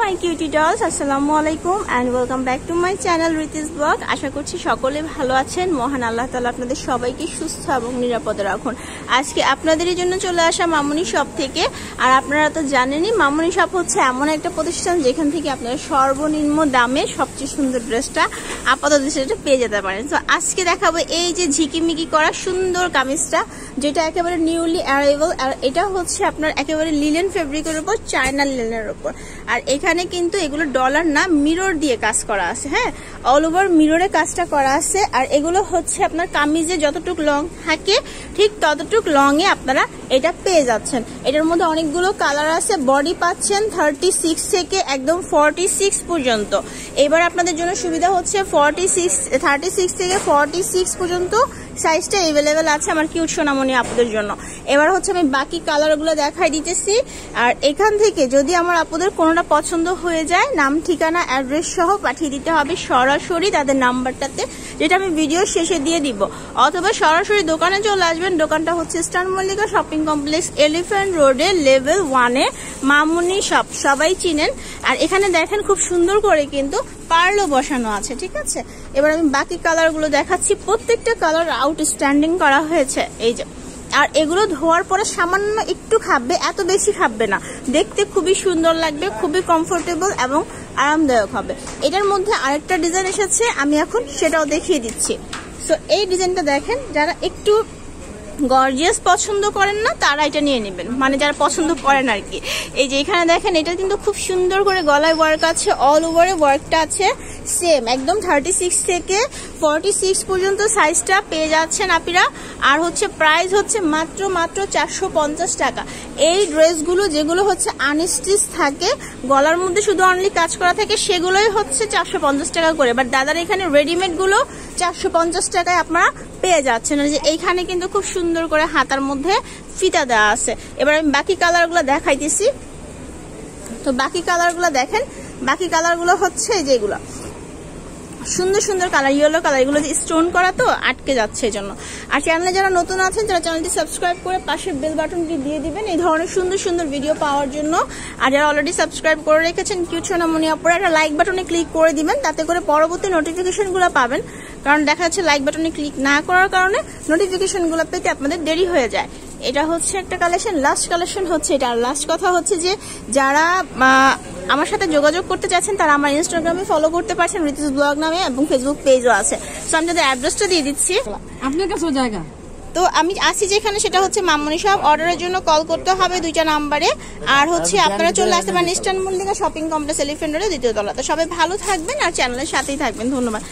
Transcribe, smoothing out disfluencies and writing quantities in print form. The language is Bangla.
মাই কিউটি ডলস, আসসালামু আলাইকুম and welcome back to my channel Riti's vlog. আশা করছি সকলে ভালো আছেন। মহান আল্লাহ তাআলা আপনাদের সবাইকে সুস্থ এবং নিরাপদে রাখুন। আজকে আপনাদের জন্য চলে আসা মামুনি শপ থেকে। আর আপনারা তো জানেনই মামুনি শপ হচ্ছে এমন একটা প্রতিষ্ঠান যেখান থেকে আপনারা সর্বনিম্ন দামে সবচেয়ে সুন্দর ড্রেসটা আপাতত সেটা পেয়ে যেতে পারেন। তো আজকে দেখাবো এই যে ঝিকিমিকি করা সুন্দর কামিজটা, যেটা একেবারে নিউলি অ্যারাইভাল। আর এটা হচ্ছে আপনার একেবারে লিলেন ফেব্রিকের উপর, চায়না লিলেনের উপর। আর এখানে কিন্তু এগুলো ডলার না, মিরর দিয়ে কাজ করা আছে। হ্যাঁ, অল ওভার মিররে কাজটা করা আছে। আর এগুলো হচ্ছে আপনার কামিজে যতটুক লং থাকে ঠিক ততটুক লং এ আপনারা এটা পেয়ে যাচ্ছেন। এটার মধ্যে অনেকগুলো কালার আছে। বডি পাচ্ছেন 36 থেকে একদম 46 পর্যন্ত। এবার আপনাদের জন্য সুবিধা হচ্ছে 36 থেকে 46 পর্যন্ত সাইজটা এভেলেবেল আছে আমার কিউট সোনামণি আপুদের জন্য। এবার হচ্ছে আমি বাকি কালারগুলো দেখাই দিতেছি। আর এখান থেকে যদি আমার আপুদের কোনোটা পছন্দ হয়ে যায়, নাম ঠিকানা অ্যাড্রেস সহ পাঠিয়ে দিতে হবে সরাসরি তাদের নাম্বারটাতে, যেটা আমি ভিডিও শেষে দিয়ে দিব। অথবা সরাসরি দোকানে চলে আসবেন। দোকানটা হচ্ছে star Mallika shopping complex, elephant রোডে, লেভেল 1-এ মামুনি শপ, সবাই চিনেন। আর এখানে দেখেন খুব সুন্দর করে কিন্তু পার্লও বসানো আছে। ঠিক আছে, এবার আমি বাকি কালারগুলো দেখাচ্ছি। প্রত্যেকটা কালার আউটস্ট্যান্ডিং করা হয়েছে। এই যে, আর এগুলো ধোয়ার পরে সামান্য একটু খাববে, এত বেশি খাববে না। দেখতে খুবই সুন্দর লাগবে, খুবই কমফোর্টেবল এবং আরামদায়ক হবে। এটার মধ্যে আরেকটা ডিজাইন এসেছে, আমি এখন সেটাও দেখিয়ে দিচ্ছি। সো এই ডিজাইনটা দেখেন, যারা একটু গর্জিয়াস পছন্দ করেন না তারা এটা নিয়ে নেবেন, মানে যারা পছন্দ করেন আর কি। এই যে এখানে দেখেন, এটা কিন্তু খুব সুন্দর করে গলায় ওয়ার্ক আছে, অল ওভারে ওয়ার্কটা আছে সেম একদম 36 থেকে 46 পর্যন্ত সাইজটা পেয়ে যাচ্ছেন আপিরা। আর হচ্ছে প্রাইস হচ্ছে মাত্র 450 টাকা। এই ড্রেসগুলো যেগুলো হচ্ছে আনস্টিচ থাকে, গলার মধ্যে শুধু অনলি কাজ করা থাকে, সেগুলোই হচ্ছে 450 টাকা করে। বাট দাদার এখানে রেডিমেড গুলো 450 টাকায় আপনারা পেয়ে যাচ্ছেন। যে এইখানে কিন্তু খুব সুন্দর করে হাতার মধ্যে ফিতা দেওয়া আছে। এবার আমি বাকি কালারগুলো দেখাইতেছি। তো বাকি কালারগুলো দেখেন, বাকি কালারগুলো হচ্ছে যেগুলো সুন্দর সুন্দর কালার, ইয়েলো কালার, এগুলো স্টোন করা তো আটকে যাচ্ছে এই জন্য। আর চ্যানেলে যারা নতুন আছেন তারা চ্যানেলটি সাবস্ক্রাইব করে পাশের বেল বাটনটি দিয়ে দিবেন এই ধরনের সুন্দর সুন্দর ভিডিও পাওয়ার জন্য। আর যারা অলরেডি সাবস্ক্রাইব করে রেখেছেন কিউট সোনামণি আপুরা, একটা লাইক বাটনে ক্লিক করে দিবেন, তাতে করে পরবর্তী নোটিফিকেশনগুলো পাবেন। কারণ দেখা যাচ্ছে লাইক বাটনে ক্লিক না করার কারণে নোটিফিকেশনগুলো পেতে আপনাদের দেরি হয়ে যায়। এটা হচ্ছে একটা কালেকশন, লাস্ট কালেকশন হচ্ছে এটা। আর লাস্ট কথা হচ্ছে যে যারা আমার সাথে যোগাযোগ করতে চাচ্ছেন তারা আমার ইনস্টাগ্রামে ফলো করতে পারছেন রিতিস ব্লগ নামে, এবং ফেসবুক পেজও আছে। সো আমি তাদের অ্যাড্রেসটা দিয়ে দিচ্ছি। আপনার কাছে জায়গা তো আমি আসি যেখানে, সেটা হচ্ছে মামুনি শপ। অর্ডারের জন্য কল করতে হবে 2টা নাম্বারে। আর হচ্ছে আপনারা চলে আসতে পারেন star Mallika shopping complex, elephant রোডে 2য় তলা। তো সবাই ভালো থাকবেন আর চ্যানেলের সাথেই থাকবেন। ধন্যবাদ।